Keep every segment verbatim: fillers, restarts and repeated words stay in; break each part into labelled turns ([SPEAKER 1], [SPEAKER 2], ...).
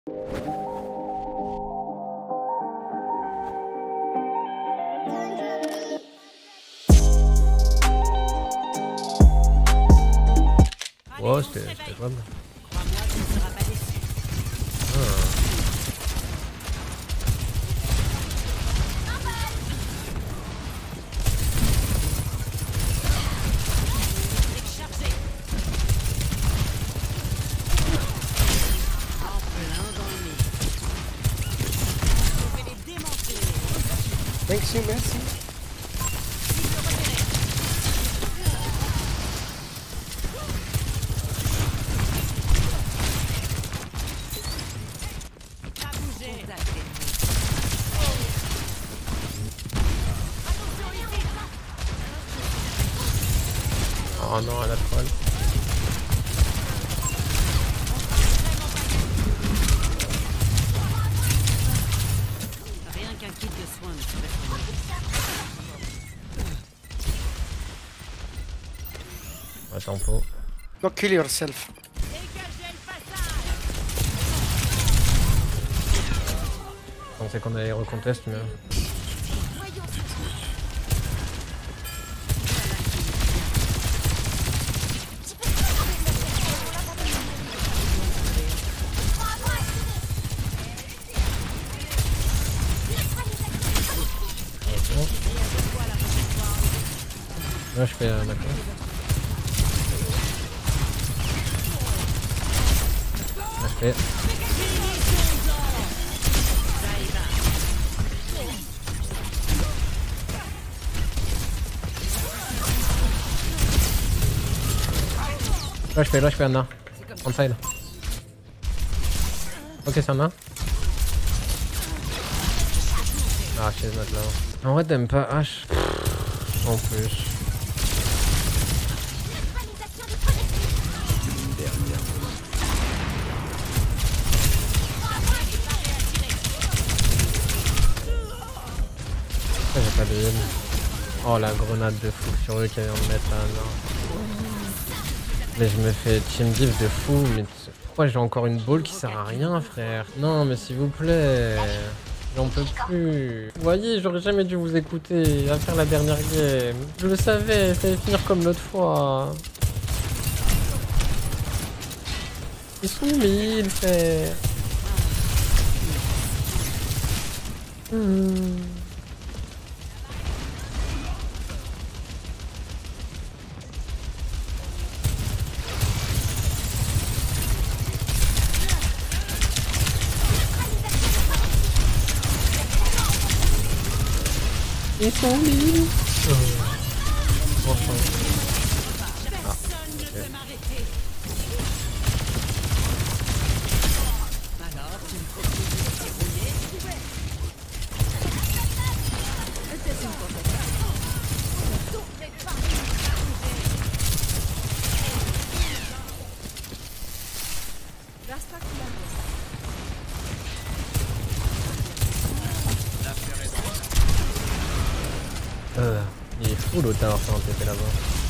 [SPEAKER 1] Oh, c'était jouable.
[SPEAKER 2] Thanks you, merci.
[SPEAKER 1] Oh non, elle a troll.
[SPEAKER 3] Rien qu'un kit de soins ne serait
[SPEAKER 1] Un tempo.
[SPEAKER 2] Go kill yourself.
[SPEAKER 1] Je pensais qu'on allait recontest, mais. Là je fais euh, d'accord. Là je fais. Là je fais, là je fais Anna. On side. Ok c'est Anna. Ah she's not low. En vrai t'aimes pas H. En plus. J'ai pas de heal. Oh la grenade de fou sur eux qui vient de mettre là, non. Mais je me fais team div de fou, mais pourquoi j'ai encore une ball qui sert à rien frère? Non mais s'il vous plaît, j'en peux plus. Vous voyez, j'aurais jamais dû vous écouter à faire la dernière game. Je le savais, ça allait finir comme l'autre fois. Ils sont mille frère. Hmm. Ils sont mille. Oh. Enfin. Ah. Okay. Euh, il est fou l'autre d'avoir fait un T P là-bas.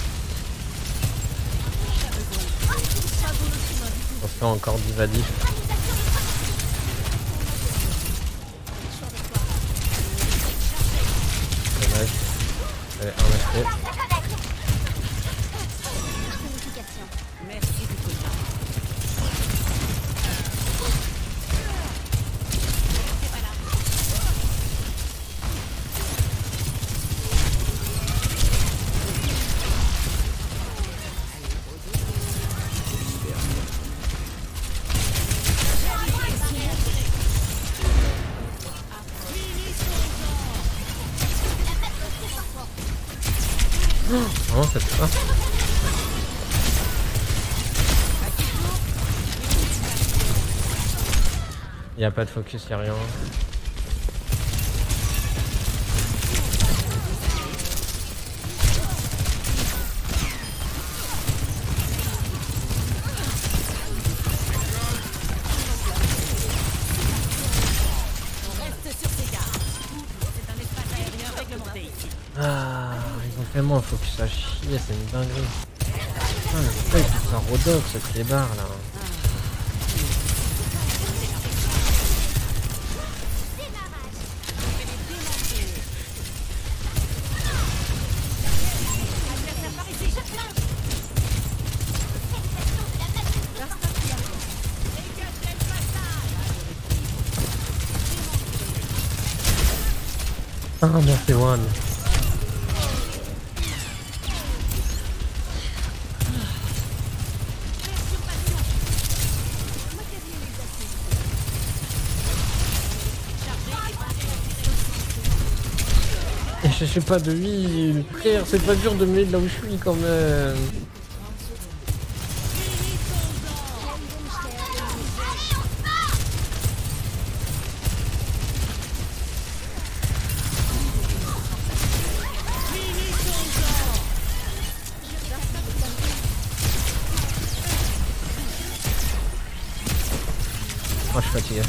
[SPEAKER 1] On se fait encore divadif. Dommage. Allez, un H P. Oh, c'est ça. Il n'y a pas de focus, il n'y a rien. Ah, ils ont tellement un focus à chier, c'est une dinguerie. Putain, mais pourquoi ils font ça Rodox, ce clébard là? Ah merci One. Et je sais pas de lui, frère, c'est pas dur de me mettre là où je suis quand même. Oh, je suis fatigué.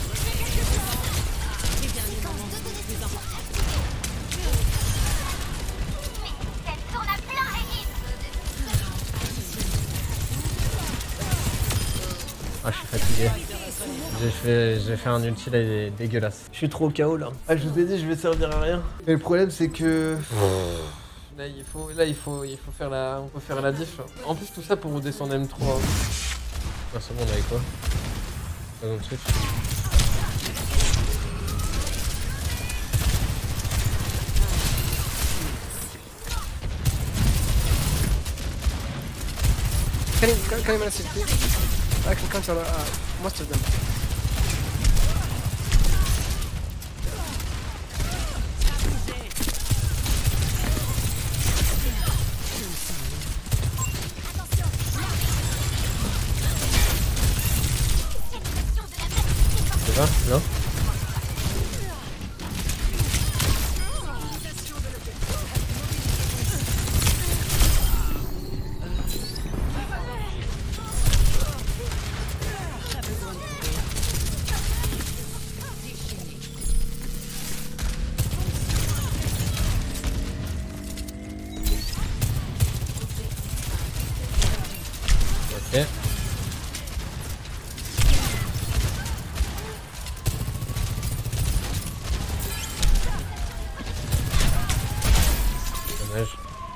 [SPEAKER 1] Ah, je suis fatigué. J'ai fait, j'ai fait un ulti là, il est dégueulasse. Je suis trop K O là. Ah, je vous ai dit, je vais servir à rien. Et le problème, c'est que là, il faut, là, il faut, il faut faire la, on peut faire la diff. Là. En plus, tout ça pour vous descendre M trois. Ah, c'est bon, on avait quoi? Pas dans le truc.
[SPEAKER 2] Can you, can, can you manage to I can cancel uh, most of them.
[SPEAKER 1] C'est ça? Non? Ok. Dommage.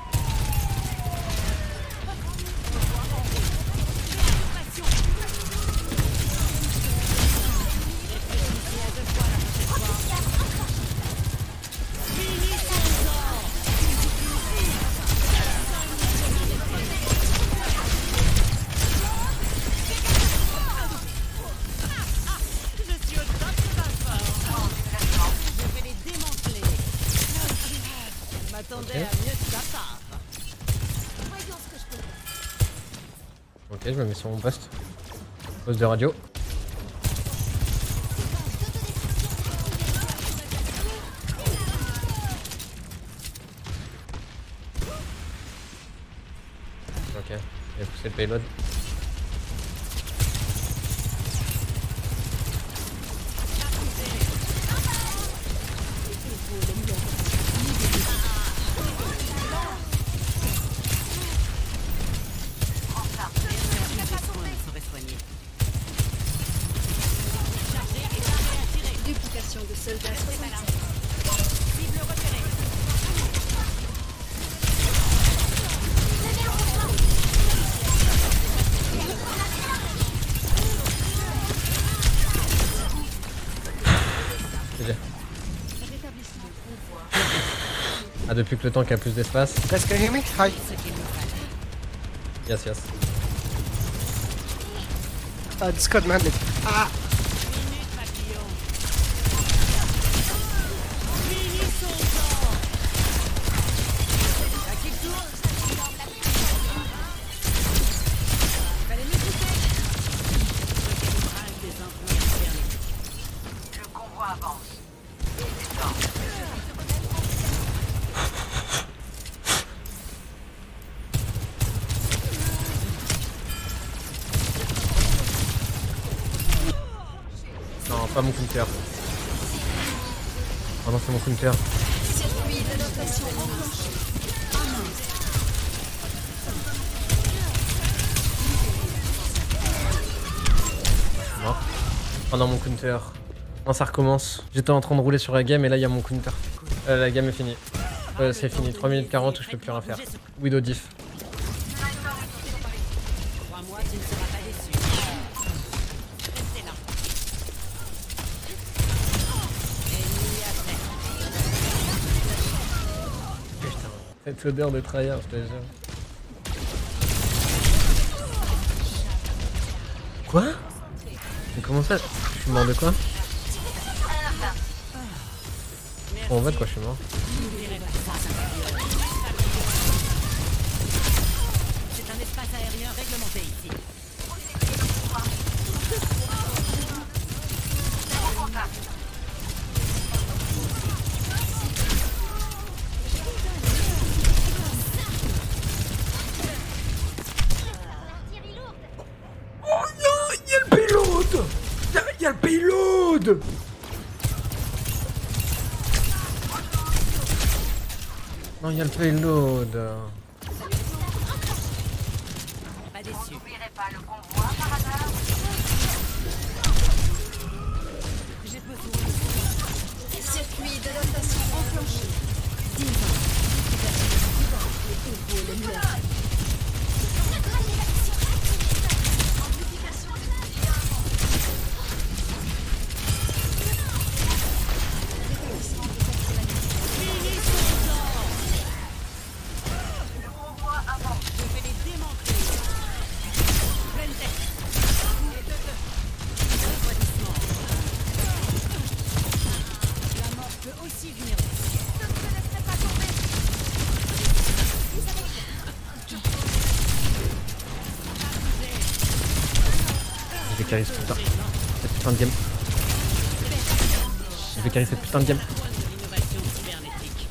[SPEAKER 1] Okay. Ok, je me mets sur mon poste. Poste de radio. Ok, j'ai poussé le payload.
[SPEAKER 4] Duplication de soldats soixante-cinq.
[SPEAKER 3] Cible repérée.
[SPEAKER 1] Ah, depuis que le tank a plus d'espace.
[SPEAKER 2] Guys, can you hear me? Hi.
[SPEAKER 1] Yes, yes.
[SPEAKER 2] Uh, Discord man. Ah.
[SPEAKER 3] Minute papillon. Finissons-en. À qui le tour? Fallait m'écouter. Recalibrage des influences permis. Le convoi avance.
[SPEAKER 1] Non, pas mon counter. Oh non, c'est mon counter.
[SPEAKER 4] Circuit de notation enclenché.
[SPEAKER 1] Je suis mort. Oh non, mon counter. Non, ça recommence. J'étais en train de rouler sur la game et là, il y a mon counter. Euh, la game est finie. Euh, c'est fini. trois minutes quarante où je peux plus rien faire. Widow diff.
[SPEAKER 3] Crois-moi, tu ne seras pas déçu. Restez là. Ennemi à terre.
[SPEAKER 1] Cette odeur de tryhard, je te jure. Quoi? Mais comment ça? Je suis mort de quoi? On voit de quoi je suis mort.
[SPEAKER 3] C'est un espace aérien réglementé ici.
[SPEAKER 1] Oh non, il y a le payload! Il y a le payload! Non, il y a le payload.
[SPEAKER 3] Pas déçu. J'ai besoin.
[SPEAKER 4] Circuit d'adaptation enclenché. dix ans. Le héros le meurt.
[SPEAKER 3] Je vais les démanteler. Pleine tête. Refroidissement. La mort peut aussi venir d'ici.
[SPEAKER 1] Je vais carry ce putain. Cette putain de game. Je vais carry cette putain de game.
[SPEAKER 3] Point de l'innovation cybernétique.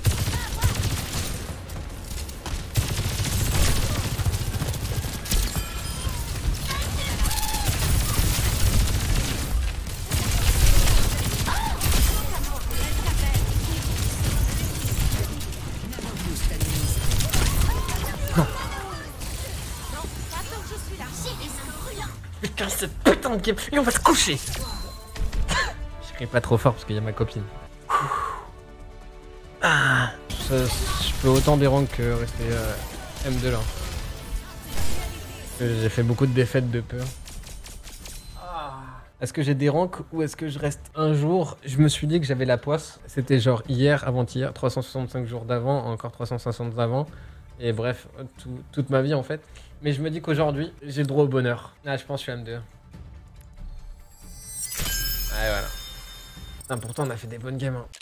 [SPEAKER 1] Je vais carry cette putain de game et on va se coucher. Je crie pas trop fort parce qu'il y a ma copine. Ah, ça, je peux autant des rangs que rester euh, M deux là. J'ai fait beaucoup de défaites de peur. Est-ce que j'ai des ranks ou est-ce que je reste un jour? Je me suis dit que j'avais la poisse. C'était genre hier, avant-hier, trois cent soixante-cinq jours d'avant, encore trois cent soixante d'avant. Et bref, tout, toute ma vie en fait. Mais je me dis qu'aujourd'hui, j'ai le droit au bonheur. Ah, je pense que je suis M deux. Ouais, voilà. Putain, pourtant, on a fait des bonnes games. Hein.